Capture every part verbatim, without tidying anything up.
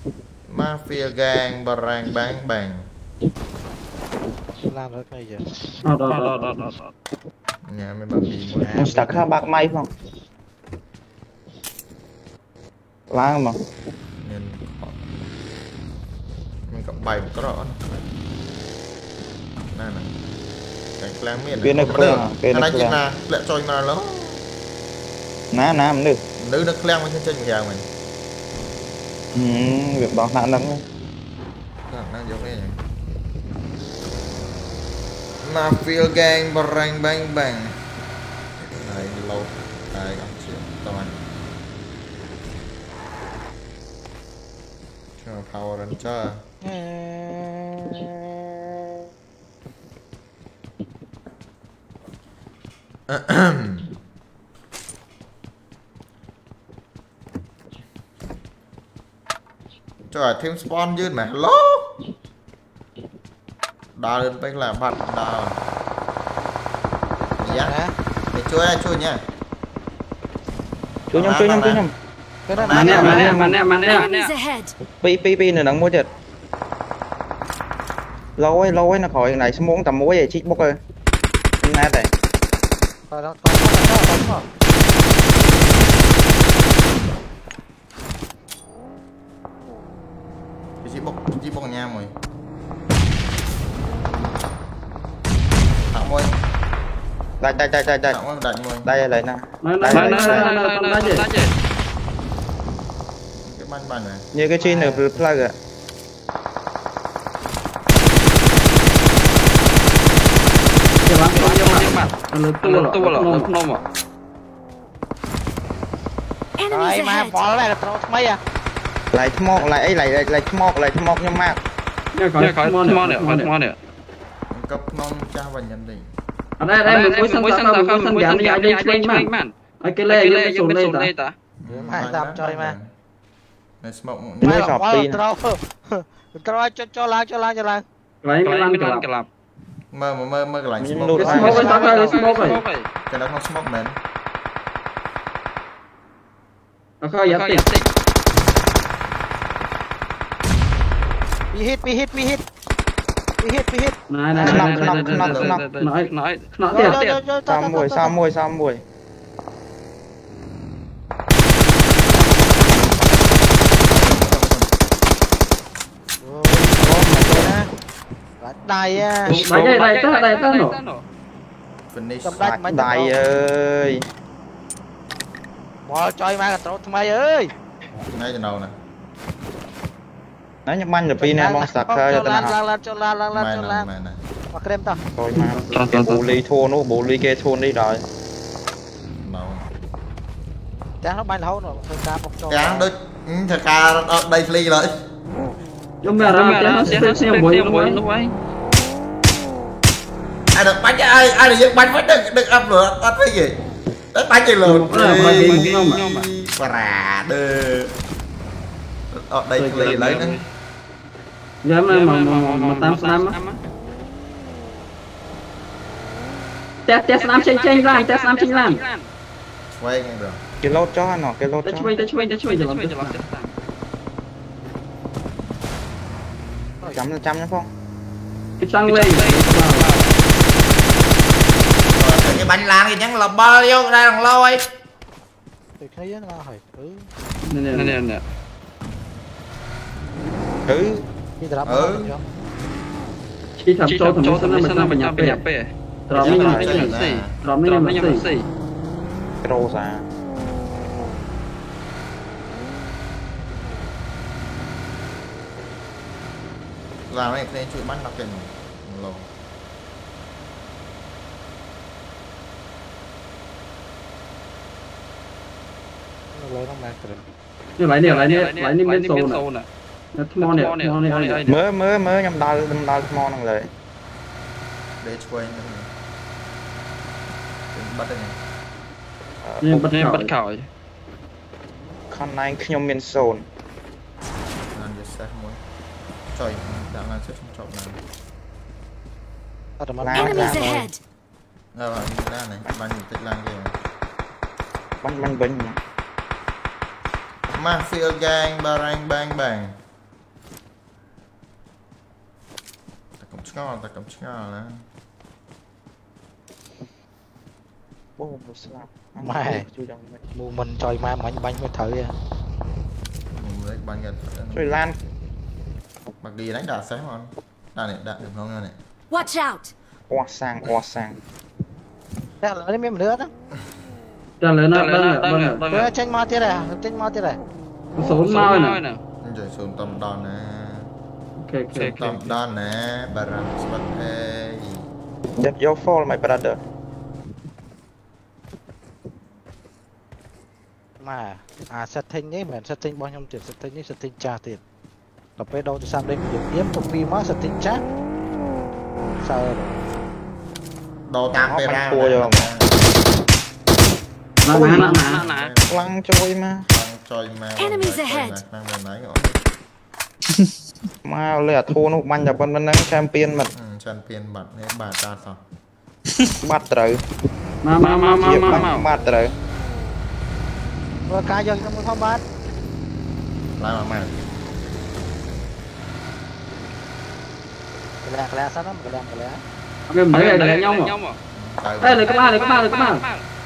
Mafia gang barang bang bang. Làm rất này giờ. Đó đó đó đó đó. Nhà mấy bạn đi mua. Stack ha bạc may không? Lá mà. Nên mình có bài một cái rõ nè nè cái clang miền Bên này clang, bên này clang clang. lại trôi mà nó Ná ná mình được. nữ nó clang trên trên nhà mình. Ừ, việc đó nạn lắm. Nó giống cái này. Mafia gang barang bang bang. Này lâu này ăn chuyện tao ăn. Cho power and cha. Trời thêm spawn dư mà lố đào lên bách là bắt đào nhá để chui ra chui nha Chui nhầm chui nhầm chui nhầm Mà nè mà nè mà nè mà nè pi pi pi nữa đằng mua chật lâu ấy lâu ấy nó khỏi này muốn tầm muối vậy chích bốc ơi nè đây Rồi đó, có có có có. chị bốc chị bốc nhà mày thẳng môi đây đây đây đây đây thẳng môi đánh môi đây đây nè Nói nói nói nói nói nói gì cái banh banh này như cái trên được plug à Dạ bác có nhiều mặt Nó tua là tua là nó nôm à Rồi mà bỏ lại là tao mấy à. lại smoke lại ấy lại lại lại smoke lại smoke nhưng mà Nha khỏi khỏi ngon nè khỏi ngon nè cấp non cha và nhận định ở đây đây mình mới sân tạo không mới sân giảm đi ai đi chơi man ai cái lê cái sồn đây ta Hai tập chơi mà. này smoke mới sọp pin Tao tao cho cho lang cho lang cho lang. Lấy cái lăn cái lặp mơ mơ mơ mơ cái lạnh Nhưng smoke lụt cái smoke cái smoke cái smoke này cái đó không smoke mến nó khơi giật tiền Bị hit bị hit bị hit. Bị hit bị hit. này này này nói nói nói tiền tiền sao mùi sao mùi sao mùi Đây á. đây đây đây tới đây tới nổ finish đại ơi Bỏ chơi mà tao mày ơi. ngay từ đầu nè nói nhầm anh là pin này mong sạc cho cho lan lan cho lan lan mày cho nè lan. mày nè Mặc krem tao. thôi mà cái bộ ly thua nó bộ ly kia thua đi rồi màu Tráng nó bay lâu rồi, hơi ca một cho. tráng đứt thật ca đây fly rồi chúng ta ra nó sẽ sẽ buổi buổi lúc ấy ai được bánh ai ai được giật bánh vẫn được được ấp lửa tắt cái gì đấy bánh gì lửa và đưa ở đây fly lấy nữa giờ mà mà mà mà tam năm á test test năm chơi chơi làm test năm chơi làm quay ngay được cái lốt cho nó cái lốt cho chui tới chui tới chui rồi chấm là chấm nhá không cái sang lên cái bánh lan thì nhắn là bao nhiêu ra đằng lâu ấy Thì thấy nó hỏi cứ nè nè nè nè cứ khi đáp ừ khi thầm cho thầm cho thầm mình sang mình nhập về rồi mình nhập cái gì rồi mình nhập cái gì trâu ra làm này nên chui bắn đặc biệt lâu nó lấy nó mang từ như lại nè lại nè lại nè bên sâu nè nó mò nè mò nè mới mới mới nhầm đào nhầm đào mò năngเลย để chui bắt đây này nhưng bắt bắt khỏi con này nhom miền sồn làm gì sẽ muốn trời đã làm sẽ không chọn làm Tao đừng Enemies ahead. ra vào ra này bạn nhìn tích lan kìa bánh bánh bánh Mafia gang barang bang bang ngon ta cầm ngon nè bố một slap Mày. Mù mình trời ma mạnh bánh mới thử à. lấy bánh gần chơi lan mặc đi đánh đà sáng không đà này đạn được không nha này Watch out. oa sang oa sang Thế là lấy miếng nữa đó. Trả lời nó vâng vâng Tôi tranh mau thế này, tranh mau thế này. số mau nè rồi xuống tầm đòn nè ok ok tầm đòn nè bà rằng sắp thế Get your fall my brother Mà à setting ấy mà setting bao nhiêu tiền setting ấy setting trả tiền. Tập về đâu thì sang đây điểm điểm một phim á setting chat. Sao đồ tạm về ra nè nè nè lăng trôi mà trôi mà Enemies ahead. mà lẽ thua nó banh nhập bên bên champion mà champion bật này bà ta sao bắt rồi mà mà mà mà mà bắt rồi vừa cá dân trong không bắt. lại mà mày Cái lẹ cái lẹ sao nó cái lẹ cái lẹ. ok mấy này đánh nhau mà đây này có ba này có ba này có ba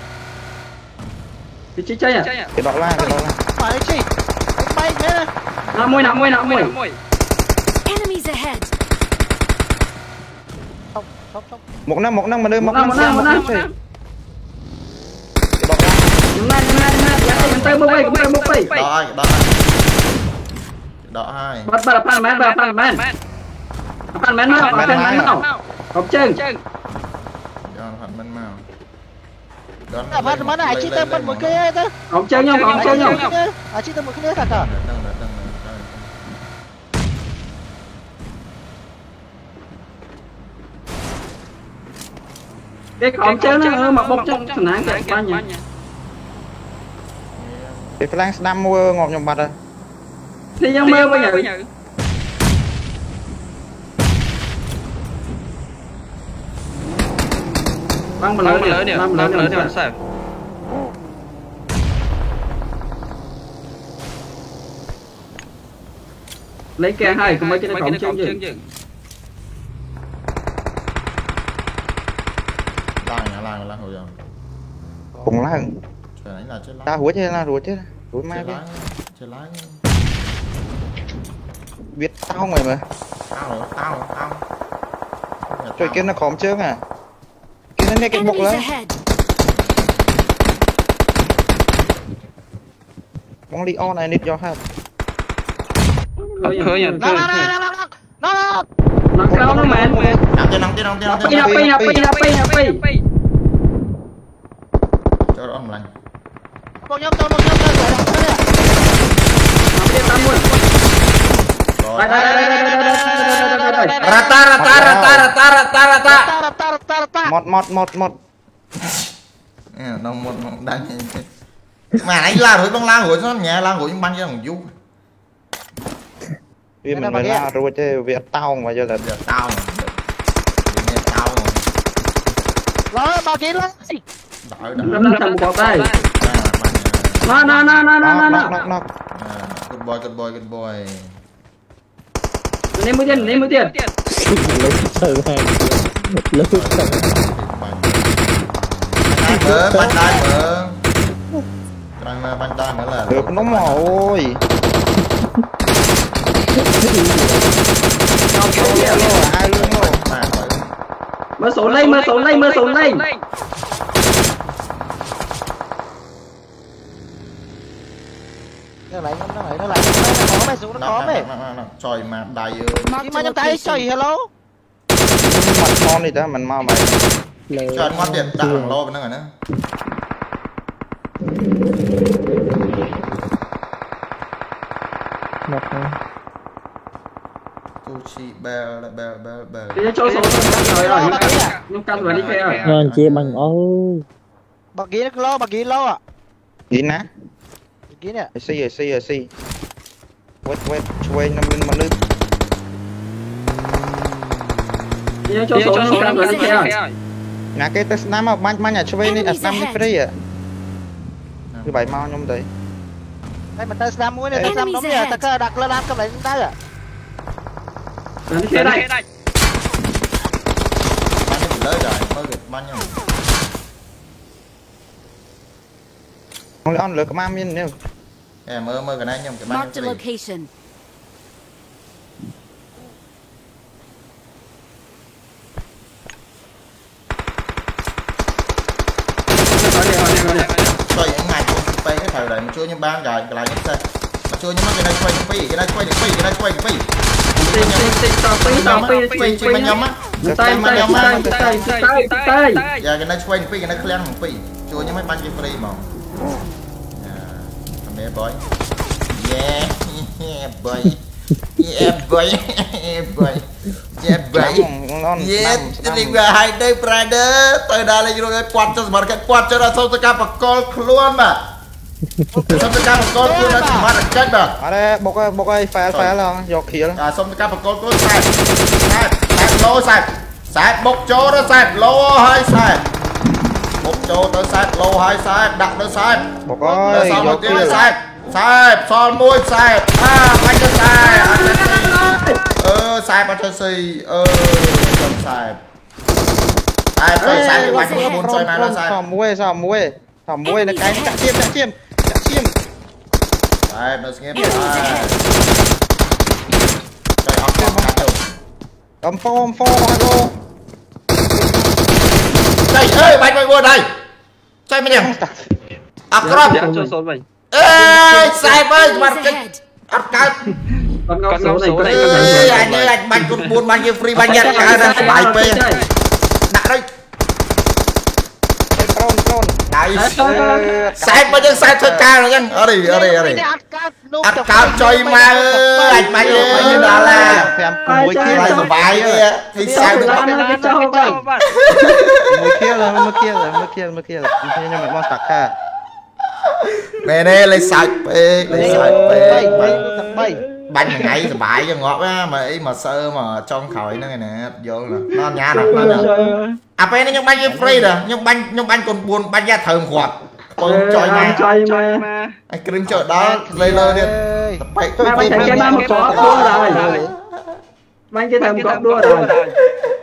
cái chi chơi à cái đó là cái đó là Phải chi? Bay thế này. à môi nặng môi nặng môi Enemies ahead. Không không không. một năm một năm mà đưa một một năm năm một năm một năm cái đó là năm nay năm nay năm nay giá tiền tay mua bay cũng tay mua bay đó đó đó hai bắt bắt pan man bắt pan man pan man nào pan man nào không chân cho phận bên màu À bắt mà này chỉ tao bắt một cái ấy thôi. không chân nhau không chân nhau À chỉ tao một cái nữa cả cả. cái không chân nó mặc bông chân thằng nán cái bao nhiêu cái flank đam mua ngọt nhom bật rồi đi nhau mơ bao nhiêu băng mà lớn nè băng lớn lớn nè sao lấy ke hai cũng mấy cái nó cộng chân chứ lang lang lang hồi giờ cùng lá trời này là chết lá ta húa chứ là húa chứ húa mai chết cái lá chết lá biết tao mày mà tao rồi tao tao trời kia nó khóm trước à kia nó nghe cái bọc Enemies lớn ahead. bóng đi on này nít cho ha hơi nhận Nó nó nó nó nó nó. nó cao nó mệt nằm trên nằm trên nằm trên nằm trên pi pi pi pi pi cho nó âm lành Một nhóm tôi một nhóm tôi lại đó đấy. đi tam luôn rồi đây đây đây đây đây đây đây rata rata rata rata rata rata Ta ta ta ta. một một một một nó một đang mà anh la rồi băng la rồi nó nhẹ la rồi băng cho thằng du vì mình mới la rồi chứ việc tao mà giờ là giờ tao mà nghe tao mà Rồi bao ký lên. đợi đợi nó thằng bọt đây nó nó nó nó nó nó nó nó good boy good boy good boy lấy mũi tiền lấy mũi tiền mở bánh đai mở đang mà bánh đai mở là được nó mò ôi ai luôn rồi mở số lên mở số lên mở số lên Nó lại nó lại nó lại nó có mày xuống nó có mày. trời mà đầy Đi mà trong tay trời hello. mặt con đi ta mình mau mày trời ngoan tiền đã hàng lô bên đó rồi nữa Gucci bell bell bell bell thì cho số rồi rồi nhưng căn rồi đi kia rồi ngon chị bằng ôi Bao ký nó lo bao ký lo à. gì ná Ký nè. xì xì xì quét quét chui năm linh mà nước thì cho số nhưng căn rồi đi kia rồi nà cái test năm mà ban ban nhà chui này năm đi free à thứ bảy mau nhom đấy Đây mà ta làm muối này ta làm đống nhà ta cơ đặt lên làm cái này chúng ta à. đi kia đây mới rồi mới được bao nhiêu ông ăn lửa cầm miên nè em mới mới cái này nhung cái bao Marked a nhiêu location. coi những ngày cũng tay cái thời này mà chưa như ban rồi lại những xe mà chưa như mắt cái này quay những phi cái này quay những phi cái này quay những phi Tinh tinh tinh tao phi tao phi phi phi mình nhầm á tay tay tay tay tay tay giờ cái này quay những phi cái này clear những phi chưa như mấy ban cái free mà thằng bé boy yeah yeah boy yeah boy yeah boy yeah boy yeah thì vừa hai đây Friday tôi đã lấy rồi quạt cho smart cái quạt cho ra sau tôi cặp call luôn mà xong tôi cặp call luôn là smart cái đó ở đây bọc ơi bọc ơi phải phải là dọc khía à xong tôi cặp call luôn sai sai sai lô sai sai bốc chỗ đó sai lô hai sai bốc chỗ tới sai lô hai sai đặt nó sai bọc ơi xong dọc một khía cái sai sai son môi sai à bánh cho sai ờ sai bánh cho xì ờ không sai sai sai sai cái bánh của bốn xoay này là sai sòm muôi sòm muôi sòm muôi là cái chặt chiêm chặt chiêm chặt chiêm sai nó nghe sai trời ơi không cắt được cầm phom phom hello đây ơi bánh quay qua đây sai mấy điểm à crop cho số vậy ê sai với mặt Enemies cái ahead. ắt cái con ngọc số này có đây ê anh ơi anh bánh con buôn bánh free bánh nhật cả ra bài p đã đây trôn trôn đấy sai bao nhiêu sai thôi cao rồi nhá ở đây ở đây ở đây ắt cao chơi mà anh bánh ơi đó là muôi kia lại là bài thì sai được muôi kia là muôi kia là muôi kia muôi kia là nhưng mà món sặc ha nè nè lấy sạch bê lấy sạch bay bê bay thằng bay bánh ngày thì bãi cho ngọt á mà ý mà sơ mà trong khỏi nữa nè vô nè nó nhá nè nó nè à bên nó nhung bánh với free nè nhung bánh nhung bánh còn buồn bánh ra thơm quạt còn chơi mà chơi mà anh cream chợ đó lấy lơ đi bánh cái bánh một có đua rồi bánh cái thằng có đua rồi